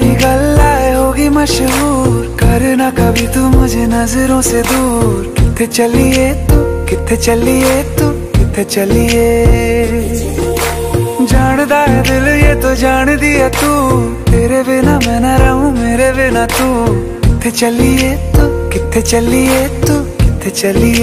तेरी गल्लाए होगी मशहूर, करना कभी तू मुझे नजरों से दूर। किथे चलिए तू, किथे चलिए तू, किथे चलिए। जानदा है दिल ये तो जान दिया तू, तेरे बिना मैं ना रहूं मेरे बिना तू। किथे चलिए तू, किथे चलिए तू, किथे चलिए।